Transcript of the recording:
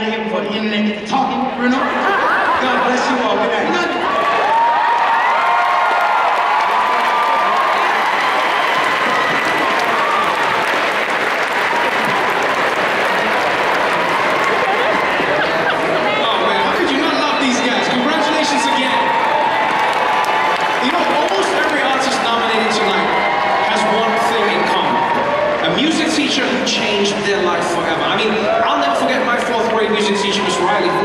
out of here before the internet gets to talking, Bruno. God bless you all. Good night. Teacher who changed their life forever. I mean, I'll never forget my 4th grade music teacher, Miss Riley.